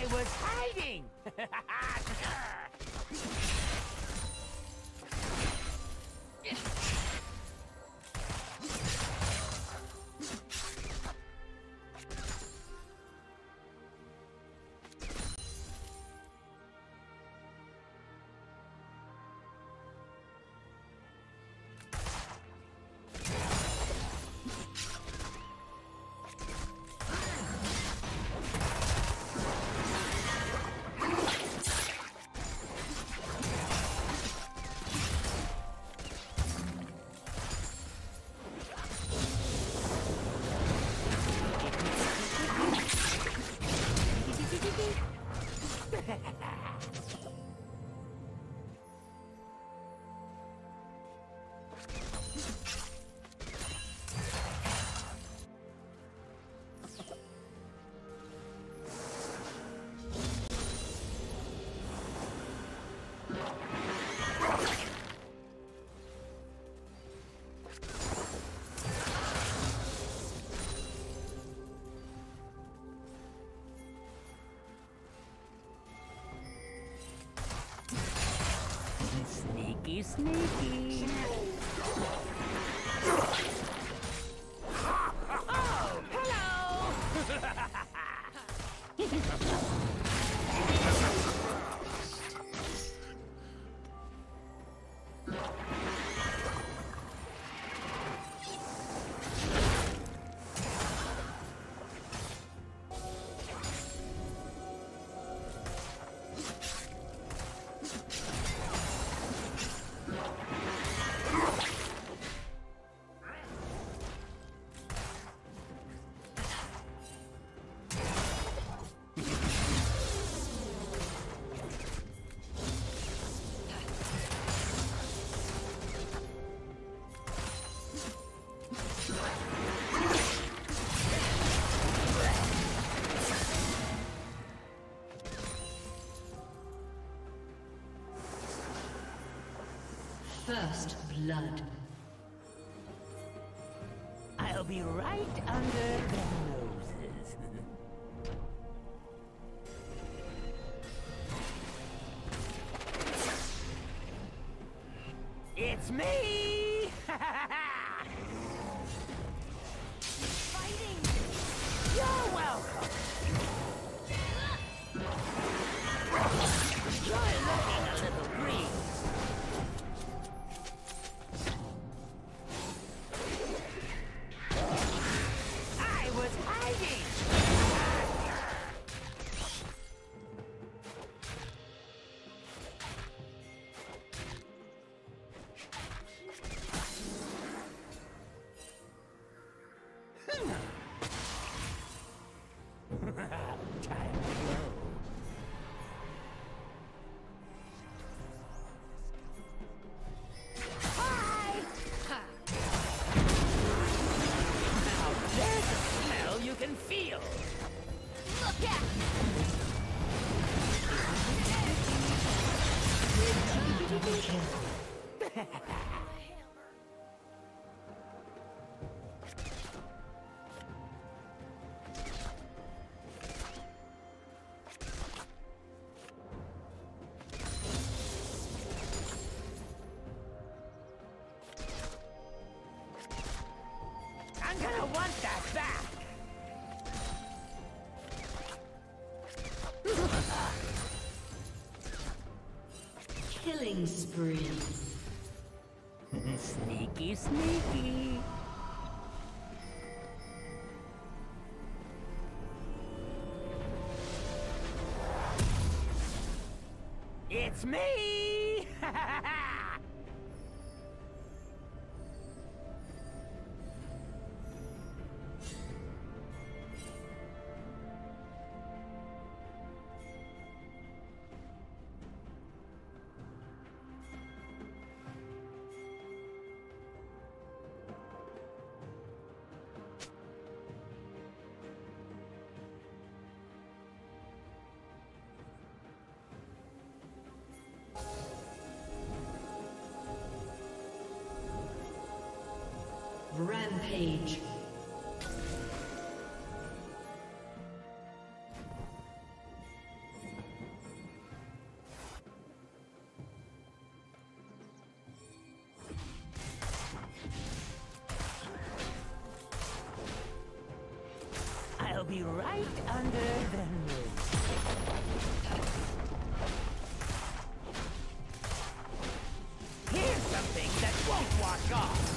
was hiding! Sneaky, sneaky. Oh, hello! First blood. I'll be right under their noses. It's me! Fighting! You're welcome! You're looking a little green. I'm gonna want that back! Killing spree. Sneaky, sneaky. It's me! Rampage. be right under the nose. Here's something that won't wash off.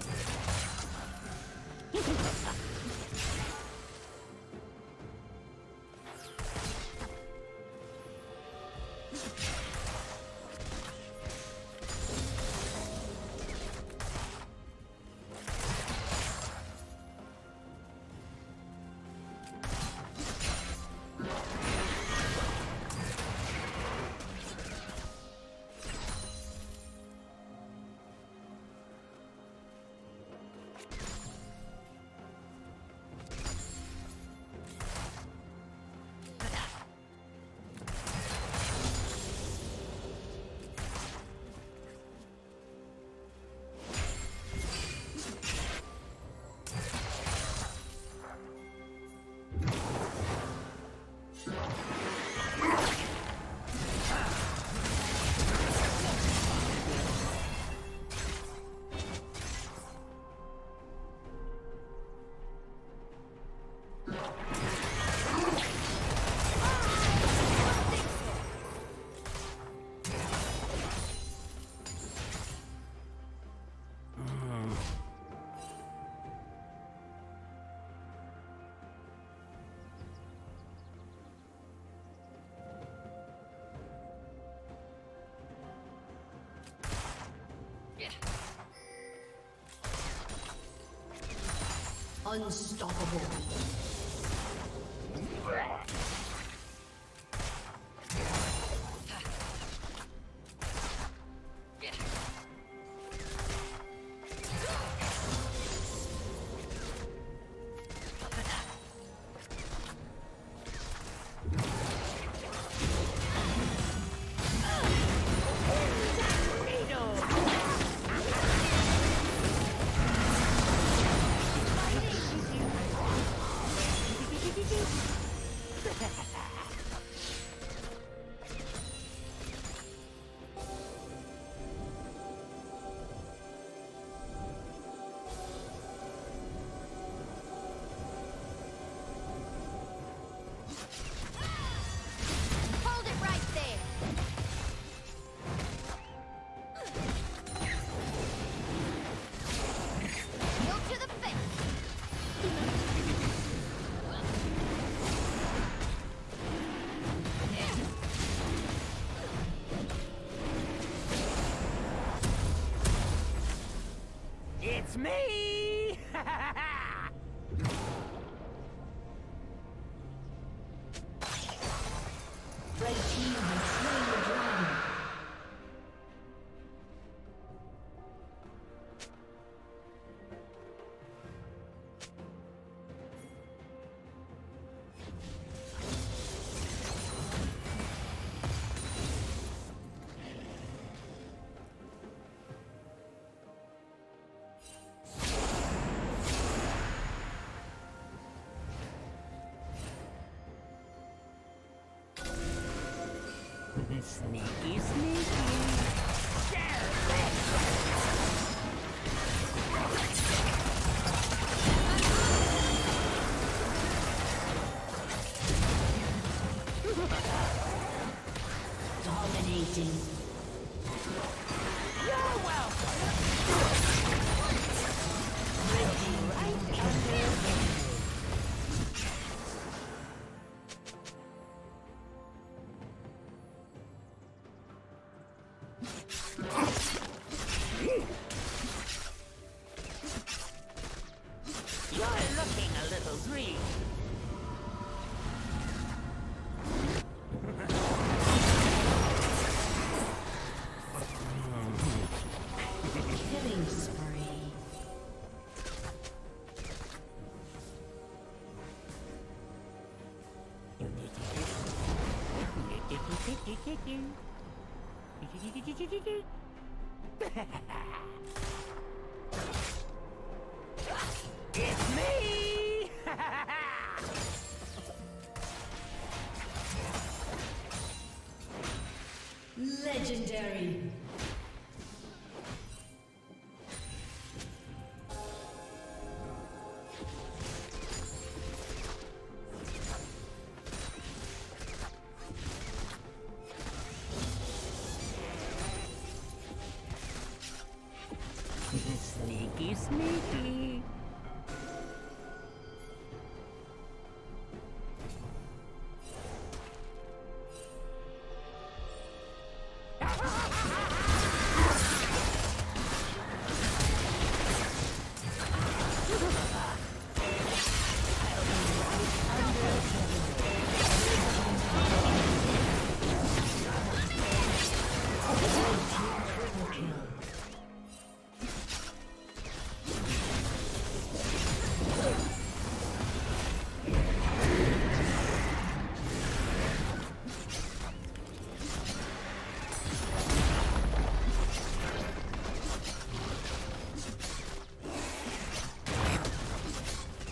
Unstoppable. It's me! Red team has slain the dragon. Sneaky, sneaky. Share Dominating. You're welcome. Right under the You're looking a little green. Killing spree. It's me! Legendary.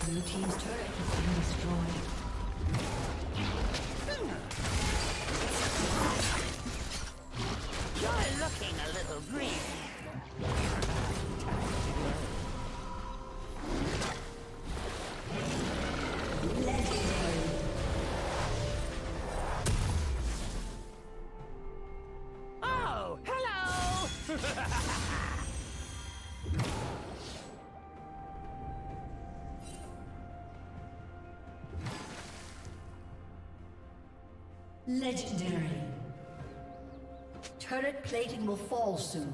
Blue team's turret has been destroyed. You're looking a little green. Legendary. Oh, hello! Legendary. Turret plating will fall soon.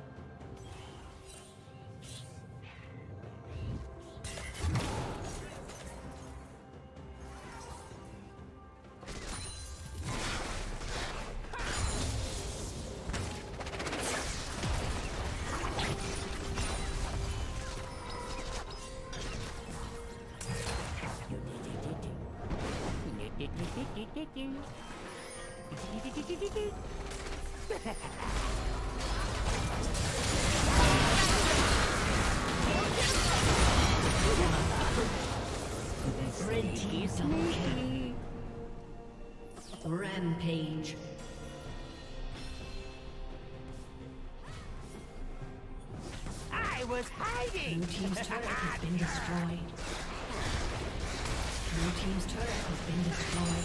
Red team double kill. Rampage. I was hiding! Blue team's turret has been destroyed. Blue team's turret has been destroyed.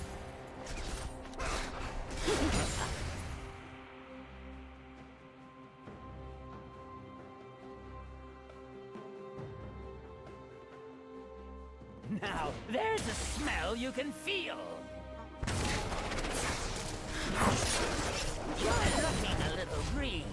Now, there's a smell you can feel. You're looking a little green.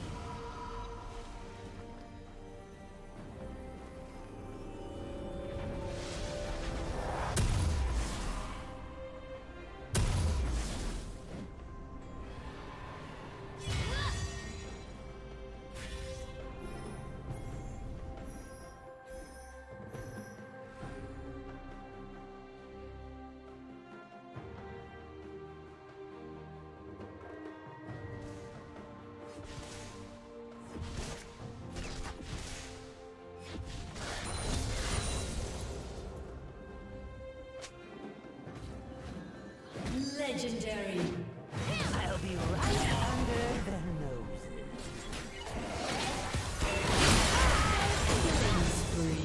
Legendary. I'll be right under their noses. Killing spree.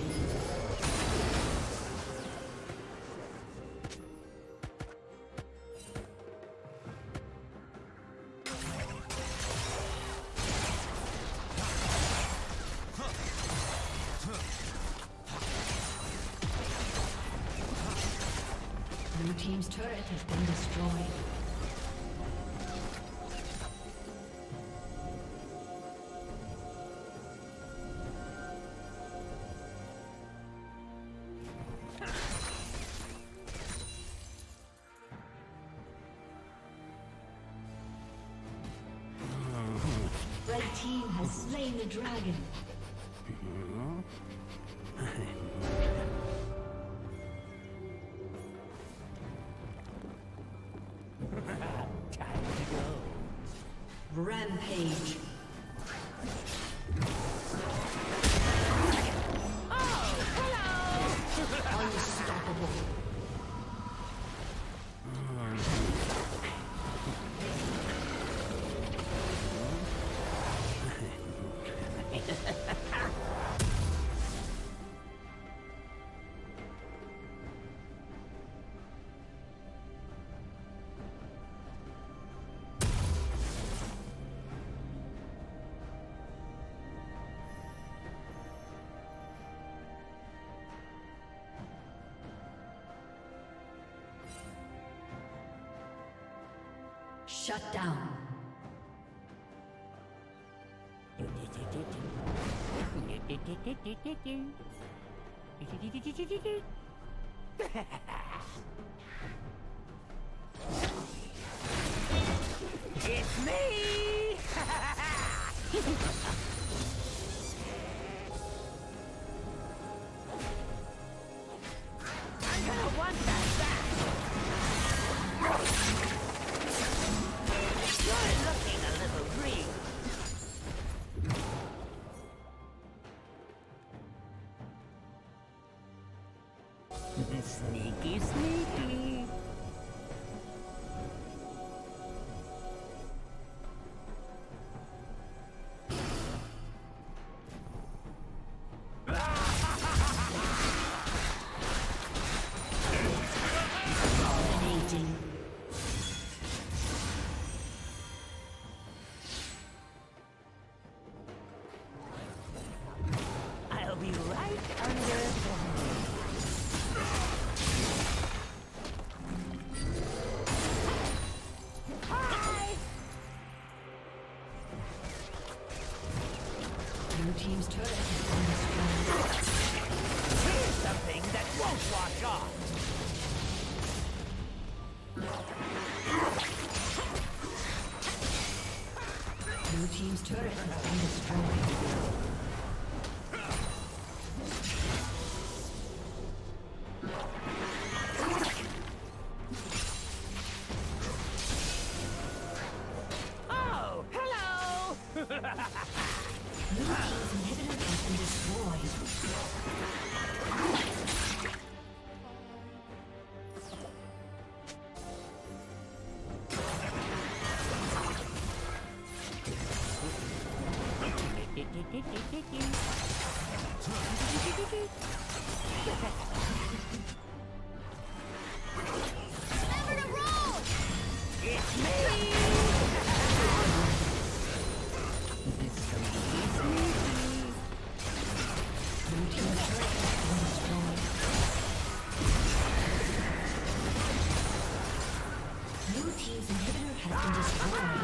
Blue team's turret has been destroyed. Red team has slain the dragon. Time to go. Rampage. Oh, hello! Unstoppable. Shut down. It's me! I'm gonna want that back! You're looking a little green. Sneaky, sneaky. I'll be right under the Blue team's turret has been destroyed. Here's something that won't wash off. Blue team's turret has been destroyed. Oh, hello! Blue team's inhibitor has been destroyed. Remember to roll! It's me! Blue team's turret has been destroyed. Blue team's inhibitor has been destroyed.